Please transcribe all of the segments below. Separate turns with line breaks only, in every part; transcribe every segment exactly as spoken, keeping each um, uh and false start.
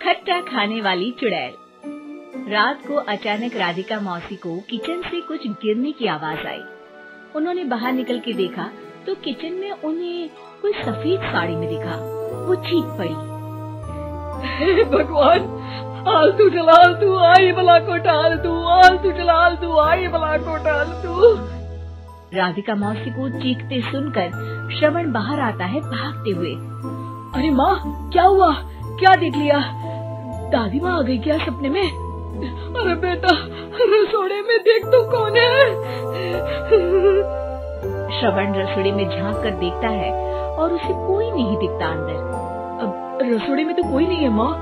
खट्टा खाने वाली चुड़ैल। रात को अचानक राधिका मौसी को किचन से कुछ गिरने की आवाज आई। उन्होंने बाहर निकल के देखा तो किचन में उन्हें कोई सफेद साड़ी में दिखा। वो चीख पड़ी,
हे भगवान, आलतू जलालतू आई बला को टालतू, आलतू जलालतू आई बला को टालतू।
राधिका मौसी को चीखते सुनकर श्रवण बाहर आता है भागते हुए।
अरे माँ, क्या हुआ? क्या देख लिया? दादी माँ आ गई क्या सपने में? अरे बेटा, रसोड़े में देख तो कौन है?
श्रवण रसोड़े में झांक कर देखता है और उसे कोई नहीं दिखता अंदर।
अब रसोड़े में तो कोई नहीं है माँ।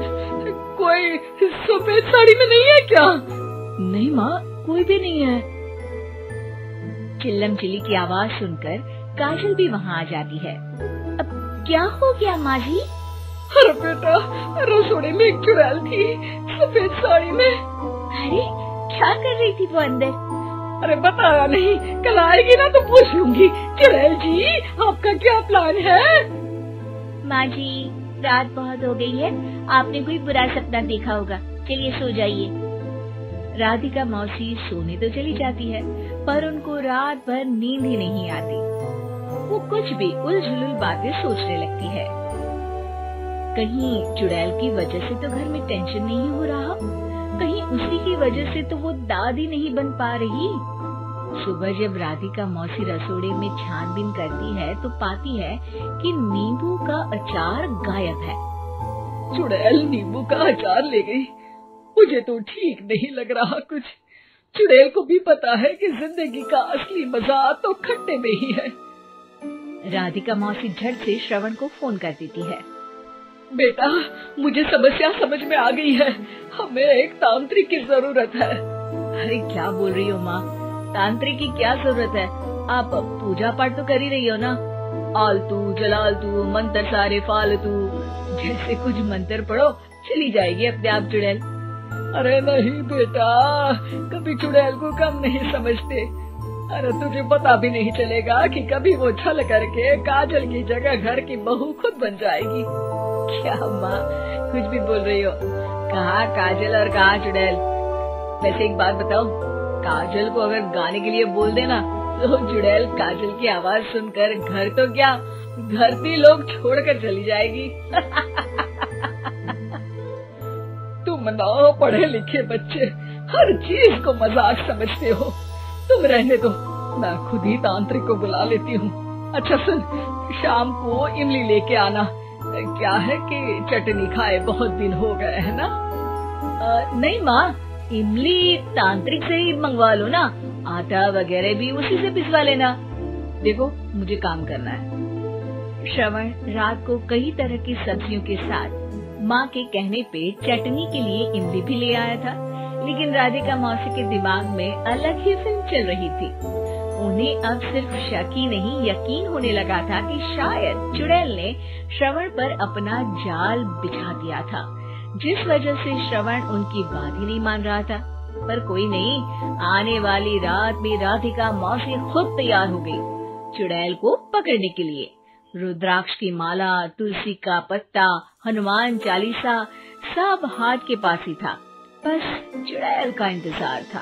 कोई सफेद साड़ी में नहीं है क्या?
नहीं माँ, कोई भी नहीं है। चिल्लम चिल्ली की आवाज सुनकर काजल भी वहाँ आ जाती है। अब क्या हो गया माँ जी?
अरे बेटा, रसोड़े में एक चुड़ैल थी सफेद साड़ी में।
अरे क्या कर रही थी वो अंदर?
अरे बताया नहीं, कल आएगी ना तो पूछ लूंगी। चुड़ैल जी, आपका क्या प्लान है?
माँ जी, रात बहुत हो गई है, आपने कोई बुरा सपना देखा होगा, चलिए सो जाइए। राधिका मौसी सोने तो चली जाती है पर उनको रात भर नींद ही नहीं आती। वो कुछ भी उलझुल बातें सोचने लगती है। कहीं चुड़ैल की वजह से तो घर में टेंशन नहीं हो रहा, कहीं उसी की वजह से तो वो दादी नहीं बन पा रही। सुबह जब राधिका मौसी रसोड़े में छानबीन करती है तो पाती है कि नींबू का अचार गायब है।
चुड़ैल नींबू का अचार ले गई? मुझे तो ठीक नहीं लग रहा कुछ। चुड़ैल को भी पता है कि जिंदगी का असली मजा तो खट्टे में ही है।
राधिका मौसी झट से श्रवण को फोन कर देती है।
बेटा, मुझे समस्या समझ में आ गई है, हमें एक तांत्रिक की जरूरत है।
अरे क्या बोल रही हो माँ, तांत्रिक की क्या जरूरत है? आप पूजा पाठ तो कर ही रही हो ना। आलतू जलालतू मंत्र सारे फालतू जैसे कुछ मंत्र पढ़ो, चली जाएगी अपने आप चुड़ैल।
अरे नहीं बेटा, कभी चुड़ैल को कम नहीं समझते। अरे तुझे पता भी नहीं चलेगा कि कभी वो छल करके काजल की जगह घर की बहू खुद बन जाएगी।
क्या माँ, कुछ भी बोल रही हो? कहाँ काजल और कहाँ चुड़ैल? वैसे एक बात बताओ, काजल को अगर गाने के लिए बोल देना तो चुड़ैल काजल की आवाज सुनकर घर तो क्या, धरती लोग छोड़कर चली जाएगी।
तुम ना पढ़े लिखे बच्चे हर चीज को मजाक समझते हो। तुम रहने दो, मैं खुद ही तांत्रिक को बुला लेती हूँ। अच्छा सुन, शाम को इमली लेके आना। क्या है कि चटनी खाए बहुत दिन हो गए है ना?
आ, नहीं माँ, इमली तांत्रिक से ही मंगवा लो ना, आटा वगैरह भी उसी से पिसवा लेना। देखो मुझे काम करना है। श्रवण रात को कई तरह की सब्जियों के साथ माँ के कहने पे चटनी के लिए इमली भी ले आया था, लेकिन राधिका मौसी के दिमाग में अलग ही फिल्म चल रही थी। उन्हें अब सिर्फ शक ही नहीं यकीन होने लगा था कि शायद चुड़ैल ने श्रवण पर अपना जाल बिछा दिया था, जिस वजह से श्रवण उनकी बात ही नहीं मान रहा था। पर कोई नहीं, आने वाली रात में राधिका मौसी खुद तैयार हो गई चुड़ैल को पकड़ने के लिए। रुद्राक्ष की माला, तुलसी का पत्ता, हनुमान चालीसा सब हाथ के पास ही था, बस चुड़ैल का इंतजार था।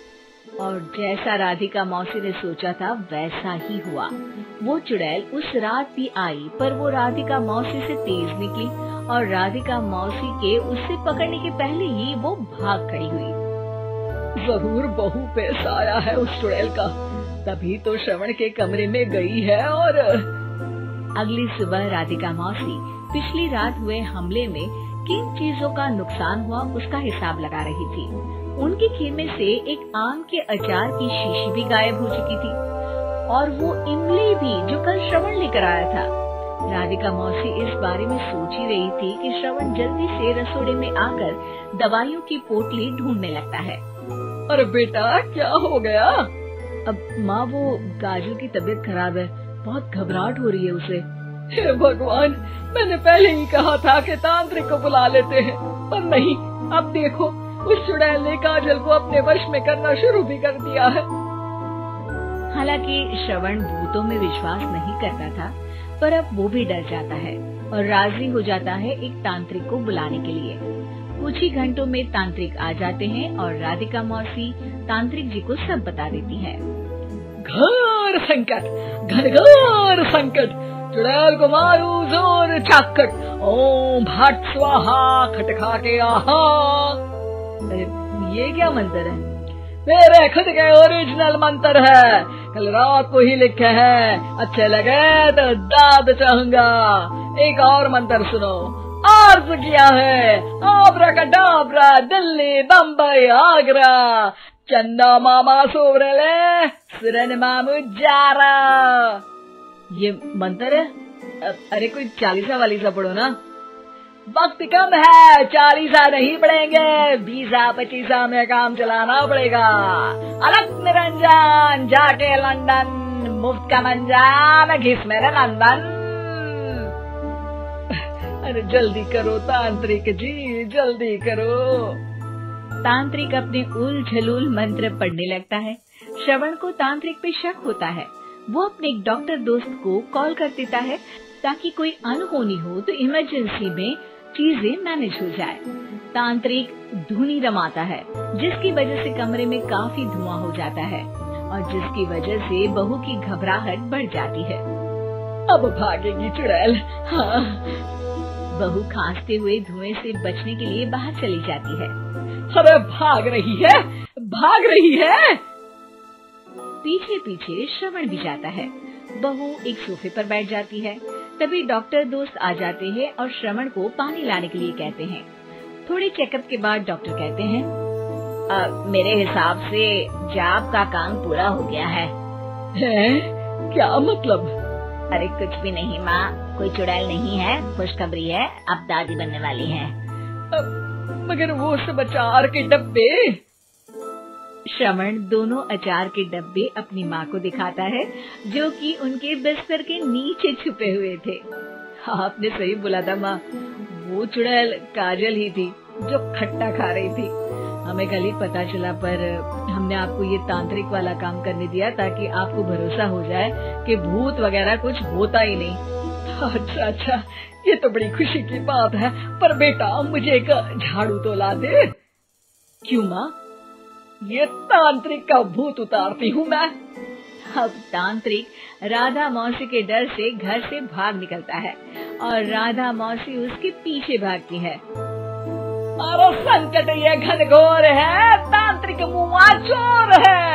और जैसा राधिका मौसी ने सोचा था वैसा ही हुआ। वो चुड़ैल उस रात भी आई, पर वो राधिका मौसी से तेज निकली और राधिका मौसी के उससे पकड़ने के पहले ही वो भाग खड़ी हुई।
जरूर बहू पे साया है उस चुड़ैल का, तभी तो श्रवण के कमरे में गई है। और
अगली सुबह राधिका मौसी पिछली रात हुए हमले में किन चीजों का नुकसान हुआ उसका हिसाब लगा रही थी। उनके खेमे से एक आम के अचार की शीशी भी गायब हो चुकी थी और वो इमली भी जो कल श्रवण लेकर आया था। राधिका मौसी इस बारे में सोच ही रही थी कि श्रवण जल्दी से रसोड़े में आकर दवाइयों की पोटली ढूंढने लगता है।
अरे बेटा, क्या हो गया?
अब माँ, वो काजल की तबीयत खराब है, बहुत घबराहट हो रही है उसे।
हे भगवान, मैंने पहले ही कहा था कि तांत्रिक को बुला लेते हैं, पर नहीं। अब देखो, उस चुड़ैल ने काजल को अपने वश में करना शुरू भी कर दिया है।
हालांकि श्रवण भूतों में विश्वास नहीं करता था, पर अब वो भी डर जाता है। और राजी हो जाता है एक तांत्रिक को बुलाने के लिए। कुछ ही घंटों में तांत्रिक आ जाते हैं और राधिका मौसी तांत्रिक जी को सब बता देती है।
घोर संकट, घनघोर संकट, चुड़ैल को मारू जोर चाकट, ओम भट स्वाहा खटखा के आहा।
अरे ये क्या मंत्र है?
मेरे खुद के ओरिजिनल मंत्र है, कल रात को ही लिखे हैं, अच्छे लगे तो दाद चाहूंगा। एक और मंत्र सुनो, अर्ज किया है आब्राकडाब्रा, दिल्ली बम्बई आगरा, चंदा मामा सोवरले सुरन मामू जारा।
ये मंत्र है? अरे कोई चालीसा वालीसा पढ़ो ना।
वक्त कम है, चालीसा नहीं पड़ेंगे, बीसा पचीसा में काम चलाना पड़ेगा। अलग निरंजन जाके लंदन, मुफ्त का मंजान घिस मेरे नंदन। अरे जल्दी करो तांत्रिक जी, जल्दी करो।
तांत्रिक अपने उल झलूल मंत्र पढ़ने लगता है। श्रवण को तांत्रिक पे शक होता है। वो अपने एक डॉक्टर दोस्त को कॉल कर देता है ताकि कोई अनहोनी हो तो इमरजेंसी में चीजें मैनेज हो जाए। तांत्रिक धुनी रमाता है, जिसकी वजह से कमरे में काफी धुआं हो जाता है और जिसकी वजह से बहू की घबराहट बढ़ जाती है।
अब भागेगी चुड़ैल। हाँ।
बहू खांसते हुए धुएं से बचने के लिए बाहर चली जाती है।
अरे भाग रही है, भाग रही है।
पीछे पीछे श्रवण भी जाता है। बहू एक सोफे पर बैठ जाती है। तभी डॉक्टर दोस्त आ जाते हैं और श्रवण को पानी लाने के लिए कहते हैं। थोड़े चेकअप के बाद डॉक्टर कहते हैं,
आ, मेरे हिसाब से जाप का काम पूरा हो गया है।
है? क्या मतलब?
अरे कुछ भी नहीं माँ, कोई चुड़ैल नहीं है, खुशखबरी है, अब दादी बनने वाली है।
मगर वो सब अचार के डब्बे।
श्रवण दोनों अचार के डब्बे अपनी माँ को दिखाता है, जो कि उनके बिस्तर के नीचे छुपे हुए थे। आपने सही बोला था माँ, वो चुड़ैल काजल ही थी जो खट्टा खा रही थी। हमें कल ही पता चला, पर हमने आपको ये तांत्रिक वाला काम करने दिया ताकि आपको भरोसा हो जाए कि भूत वगैरह कुछ होता ही नहीं।
अच्छा अच्छा, ये तो बड़ी खुशी की बात है। पर बेटा मुझे एक झाड़ू तो ला दे।
क्यों माँ?
ये तांत्रिक का भूत उतारती हूँ मैं।
अब तांत्रिक राधा मौसी के डर से घर से भाग निकलता है और राधा मौसी उसके पीछे भागती है।
अरे संकट ये घनघोर है, तांत्रिक मुआ चोर है।